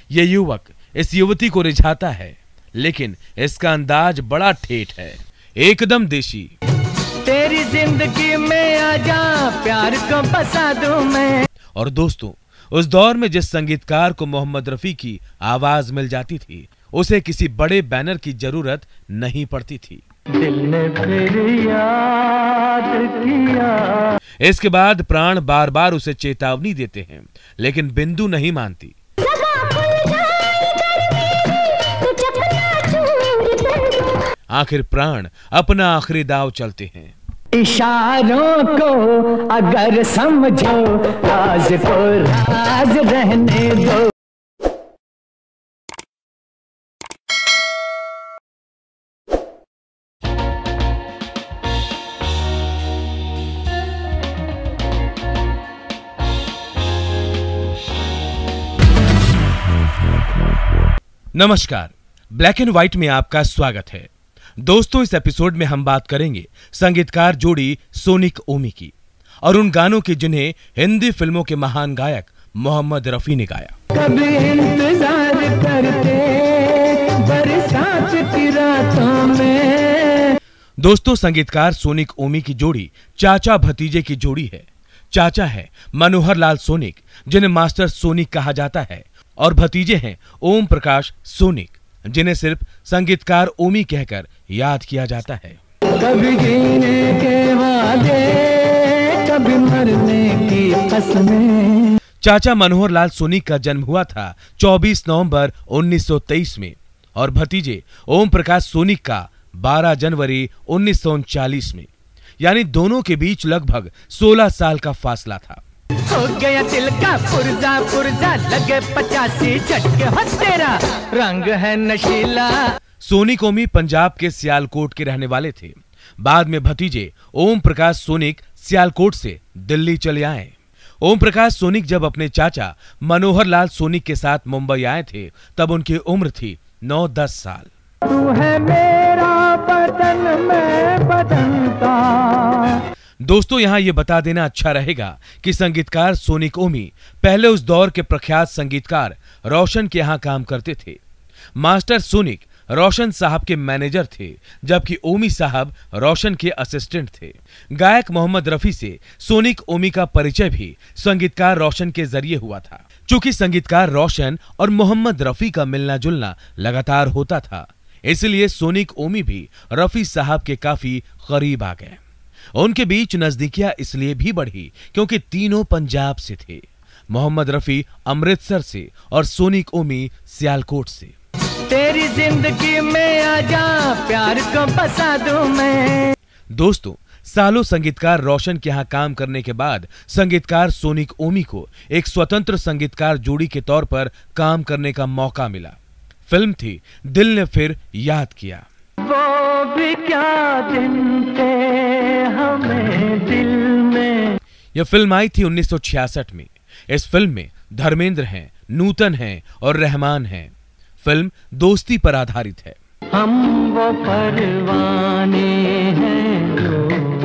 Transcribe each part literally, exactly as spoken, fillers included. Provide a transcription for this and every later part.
ये युवक इस युवती को रिझाता है, लेकिन इसका अंदाज बड़ा ठेठ है, एकदम देशी। तेरी जिंदगी में आजा, प्यार को बसा दूं मैं। और दोस्तों, उस दौर में जिस संगीतकार को मोहम्मद रफी की आवाज मिल जाती थी, उसे किसी बड़े बैनर की जरूरत नहीं पड़ती थी। दिल ने फिर याद किया। इसके बाद प्राण बार बार उसे चेतावनी देते हैं, लेकिन बिंदु नहीं मानती। आखिर प्राण अपना आखिरी दाव चलते हैं। इशारों को अगर समझो, राज को राज रहने दो। नमस्कार, ब्लैक एंड व्हाइट में आपका स्वागत है। दोस्तों, इस एपिसोड में हम बात करेंगे संगीतकार जोड़ी सोनिक ओमी की और उन गानों की जिन्हें हिंदी फिल्मों के महान गायक मोहम्मद रफी ने गाया। कभी इंतजार करते बरसात की रातों में। दोस्तों, संगीतकार सोनिक ओमी की जोड़ी चाचा भतीजे की जोड़ी है। चाचा है मनोहर लाल सोनिक, जिन्हें मास्टर सोनिक कहा जाता है, और भतीजे हैं ओम प्रकाश सोनिक, जिन्हें सिर्फ संगीतकार ओमी कहकर याद किया जाता है। कभी जीने के वादे, कभी मरने की कसमें। चाचा मनोहर लाल सोनिक का जन्म हुआ था चौबीस नवंबर उन्नीस सौ तेईस में और भतीजे ओम प्रकाश सोनिक का बारह जनवरी उन्नीस सौ उनचालीस में, यानी दोनों के बीच लगभग सोलह साल का फासला था। हो गया दिल का पुर्जा पुर्जा, लगे पचासी झटके, हो तेरा रंग है नशीला। सोनिक ओमी पंजाब के सियालकोट के रहने वाले थे। बाद में भतीजे ओम प्रकाश सोनिक सियालकोट से दिल्ली चले आए। ओम प्रकाश सोनिक जब अपने चाचा मनोहर लाल सोनिक के साथ मुंबई आए थे, तब उनकी उम्र थी नौ दस साल। तू है मेरा बदन, मैं बदन का। दोस्तों, यहां यह बता देना अच्छा रहेगा कि संगीतकार सोनिक ओमी पहले उस दौर के प्रख्यात संगीतकार रोशन के यहां काम करते थे। मास्टर सोनिक रोशन साहब के मैनेजर थे, जबकि ओमी साहब रोशन के असिस्टेंट थे। गायक मोहम्मद रफी से सोनिक ओमी का परिचय भी संगीतकार रोशन के जरिए हुआ था। चूंकि संगीतकार रोशन और मोहम्मद रफी का मिलना जुलना लगातार होता था, इसलिए सोनिक ओमी भी रफी साहब के काफी करीब आ गए। उनके बीच नजदीकियां इसलिए भी बढ़ी क्योंकि तीनों पंजाब से थे। मोहम्मद रफी अमृतसर से और सोनिक ओमी सियालकोट से। तेरी जिंदगी में आजा, प्यार को बसा दूं मैं। दोस्तों, सालों संगीतकार रोशन के यहाँ काम करने के बाद संगीतकार सोनिक ओमी को एक स्वतंत्र संगीतकार जोड़ी के तौर पर काम करने का मौका मिला। फिल्म थी दिल ने फिर याद किया। वो भी क्या दिन थे हमें दिल में। यह फिल्म आई थी उन्नीस सौ छियासठ में। इस फिल्म में धर्मेंद्र हैं, नूतन हैं और रहमान हैं। फिल्म दोस्ती पर आधारित है। हम वो परवाने हैं जो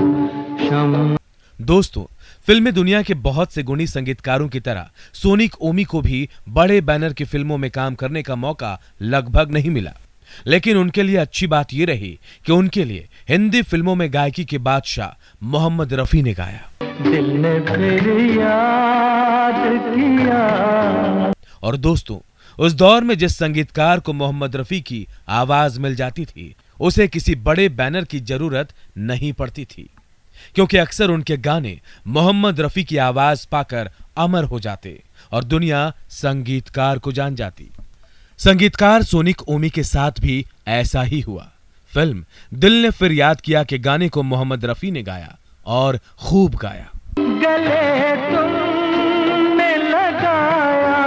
शम। दोस्तों, फिल्म में दुनिया के बहुत से गुणी संगीतकारों की तरह सोनिक ओमी को भी बड़े बैनर की फिल्मों में काम करने का मौका लगभग नहीं मिला, लेकिन उनके लिए अच्छी बात यह रही कि उनके लिए हिंदी फिल्मों में गायकी के बादशाह मोहम्मद रफी ने गाया। दिल ने फिर याद किया। और दोस्तों, उस दौर में जिस संगीतकार को मोहम्मद रफी की आवाज मिल जाती थी, उसे किसी बड़े बैनर की जरूरत नहीं पड़ती थी, क्योंकि अक्सर उनके गाने मोहम्मद रफी की आवाज पाकर अमर हो जाते और दुनिया संगीतकार को जान जाती। संगीतकार सोनिक ओमी के साथ भी ऐसा ही हुआ। फिल्म दिल ने फिर याद किया के गाने को मोहम्मद रफी ने गाया और खूब गाया। गले तुमने लगाया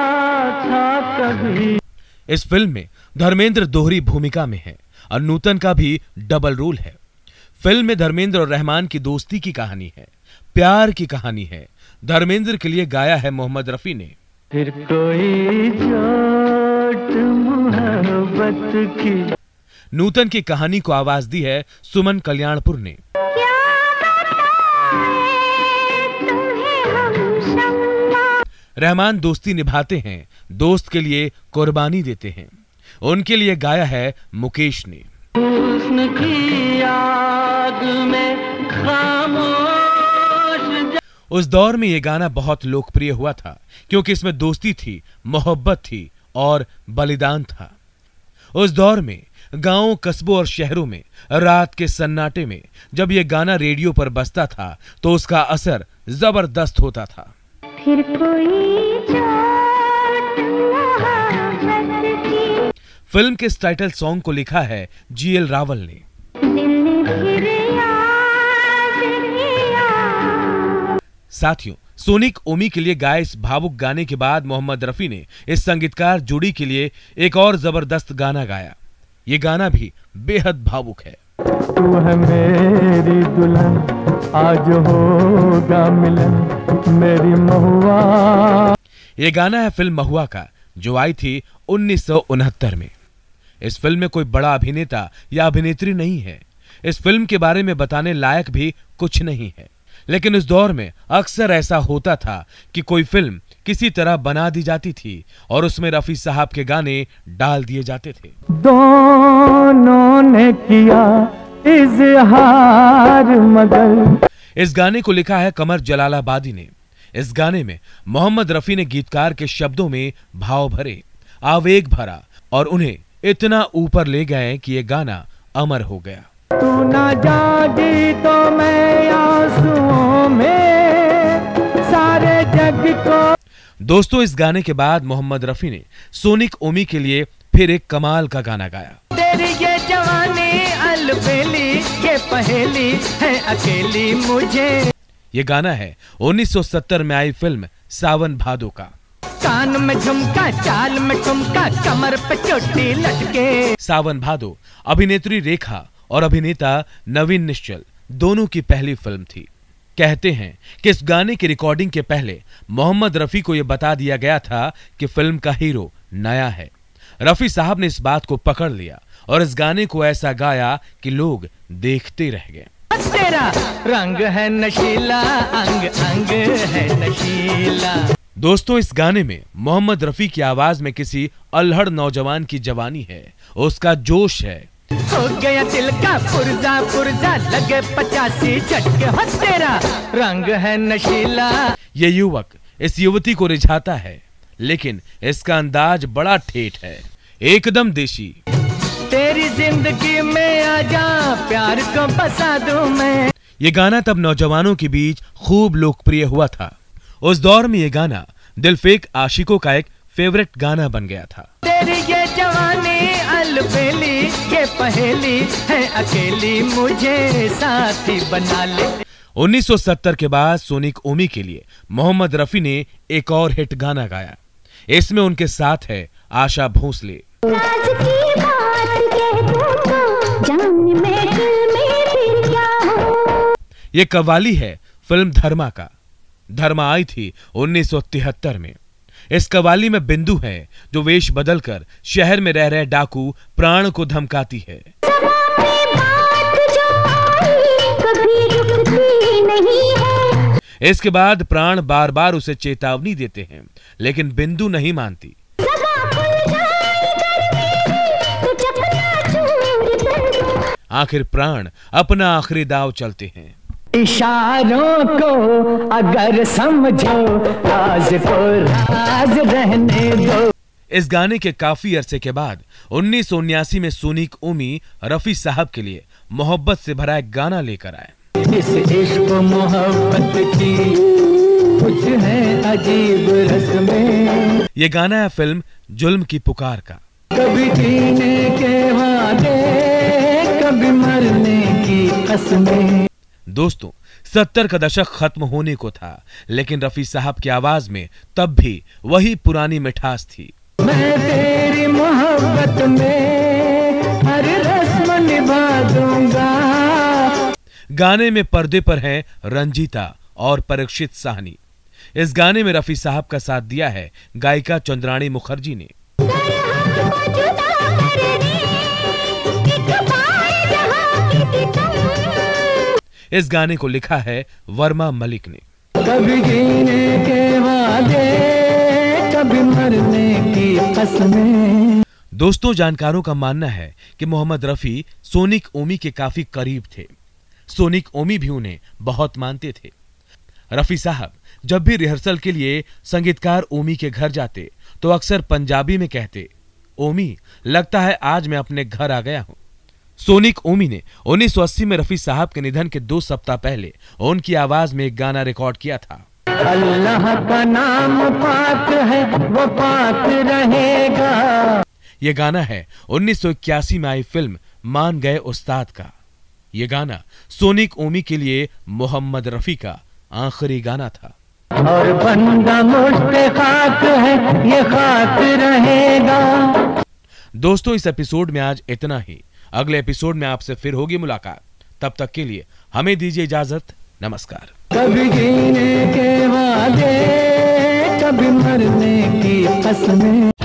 था कभी। इस फिल्म में धर्मेंद्र दोहरी भूमिका में है और नूतन का भी डबल रोल है। फिल्म में धर्मेंद्र और रहमान की दोस्ती की कहानी है, प्यार की कहानी है। धर्मेंद्र के लिए गाया है मोहम्मद रफी ने। फिर कोई चोट मोहब्बत की। नूतन की कहानी को आवाज दी है सुमन कल्याणपुर ने। रहमान दोस्ती निभाते हैं, दोस्त के लिए कुर्बानी देते हैं। उनके लिए गाया है मुकेश ने। हुस्न की आग में खामोश। उस दौर में ये गाना बहुत लोकप्रिय हुआ था क्योंकि इसमें दोस्ती थी, मोहब्बत थी और बलिदान था। उस दौर में गांवों, कस्बों और शहरों में रात के सन्नाटे में जब ये गाना रेडियो पर बजता था तो उसका असर जबरदस्त होता था। फिर कोई चोट मोहब्बत की। फिल्म के इस टाइटल सॉन्ग को लिखा है जी एल रावल ने। दिल फिर याद किया। साथियों, सोनिक ओमी के लिए गाए इस भावुक गाने के बाद मोहम्मद रफी ने इस संगीतकार जोड़ी के लिए एक और जबरदस्त गाना गाया। ये गाना भी बेहद भावुक है। तू है मेरी दुल्हन, आज होगा मिलन मेरी महुआ। ये गाना है फिल्म महुआ का, जो आई थी उन्नीस सौ उनहत्तर में। इस फिल्म में कोई बड़ा अभिनेता या अभिनेत्री नहीं है। इस फिल्म के बारे में बताने लायक भी कुछ नहीं है, लेकिन उस दौर में अक्सर ऐसा होता था कि कोई फिल्म किसी तरह बना दी जाती थी और उसमें रफी साहब के गाने डाल दिए जाते थे। दोनों ने किया इज़हार मगर। इस गाने को लिखा है कमर जलालाबादी ने। इस गाने में मोहम्मद रफी ने गीतकार के शब्दों में भाव भरे, आवेग भरा और उन्हें इतना ऊपर ले गए कि ये गाना अमर हो गया। तू ना जागी तो मैं आंसुओं में सारे जग को। दोस्तों, इस गाने के बाद मोहम्मद रफी ने सोनिक ओमी के लिए फिर एक कमाल का गाना गाया। तेरी ये जवानी अलबेली, ये पहेली है अकेली मुझे। ये गाना है उन्नीस सौ सत्तर में आई फिल्म सावन भादो का। कान में झुमका, चाल में ठुमका, कमर पे चोटी लटके। सावन भादो अभिनेत्री रेखा और अभिनेता नवीन निश्चल दोनों की पहली फिल्म थी। कहते हैं कि इस गाने की रिकॉर्डिंग के पहले मोहम्मद रफी को यह बता दिया गया था कि फिल्म का हीरो नया है। रफी साहब ने इस बात को पकड़ लिया और इस गाने को ऐसा गाया कि लोग देखते रह गए। तेरा रंग है नशीला, अंग अंग है नशीला। दोस्तों, इस गाने में मोहम्मद रफी की आवाज में किसी अल्हड़ नौजवान की जवानी है, उसका जोश है। हो गया दिल का पुर्जा पुर्जा, लगे पचासी झटके हो तेरा रंग है नशीला। ये युवक इस युवती को रिझाता है, लेकिन इसका अंदाज बड़ा ठेठ है, एकदम देशी। तेरी जिंदगी में आजा, प्यार को बसा दूं मैं। ये गाना तब नौजवानों के बीच खूब लोकप्रिय हुआ था। उस दौर में ये गाना दिलफेक आशिकों का एक फेवरेट गाना बन गया था। तेरी ये जवानी अलबेली, ये पहेली है अकेली मुझे साथी बना ले। उन्नीस सौ सत्तर के बाद सोनिक ओमी के लिए मोहम्मद रफी ने एक और हिट गाना गाया। इसमें उनके साथ है आशा भोसले। राज की बात कह दूं तो जान में दिल में फिर क्या हो। ये कव्वाली है फिल्म धर्मा का। धर्मा आई थी उन्नीस सौ तिहत्तर में। इस कव्वाली में बिंदु है जो वेश बदलकर शहर में रह रहे डाकू प्राण को धमकाती है। इसके बाद प्राण बार बार उसे चेतावनी देते हैं, लेकिन बिंदु नहीं मानती। आखिर प्राण अपना आखिरी दाव चलते हैं। इशारों को अगर समझो, राज को राज रहने दो। इस गाने के काफी अरसे के बाद उन्नीस सौ उन्यासी में सोनिक ओमी रफी साहब के लिए मोहब्बत से भरा एक गाना लेकर आए। इस इश्क मोहब्बत की कुछ है अजीब रस्में। ये गाना है फिल्म जुल्म की पुकार का। कभी जीने के वादे, कभी मरने की कसमें। दोस्तों, सत्तर का दशक खत्म होने को था, लेकिन रफी साहब की आवाज में तब भी वही पुरानी मिठास थी। मैं तेरी मोहब्बत में हर रस्म निभा दूंगा। गाने में पर्दे पर हैं रंजीता और परीक्षित साहनी। इस गाने में रफी साहब का साथ दिया है गायिका चंद्राणी मुखर्जी ने। इस गाने को लिखा है वर्मा मलिक ने। कभी जीने के वादे, कभी मरने की कसमें। दोस्तों, जानकारों का मानना है कि मोहम्मद रफी सोनिक ओमी के काफी करीब थे। सोनिक ओमी भी उन्हें बहुत मानते थे। रफी साहब जब भी रिहर्सल के लिए संगीतकार ओमी के घर जाते तो अक्सर पंजाबी में कहते, ओमी, लगता है आज मैं अपने घर आ गया हूं। सोनिक ओमी ने उन्नीस सौ अस्सी में रफी साहब के निधन के दो सप्ताह पहले उनकी आवाज में एक गाना रिकॉर्ड किया था। अल्लाह का नाम पाक है, वो पाक रहेगा। यह गाना है उन्नीस सौ इक्यासी में आई फिल्म मान गए उस्ताद का। यह गाना सोनिक ओमी के लिए मोहम्मद रफी का आखिरी गाना था। और बंदा मुझसे खाक है, ये खाक रहेगा। दोस्तों, इस एपिसोड में आज इतना ही। अगले एपिसोड में आपसे फिर होगी मुलाकात। तब तक के लिए हमें दीजिए इजाजत। नमस्कार। कभी जीने के वादे, कभी मरने की कसमें।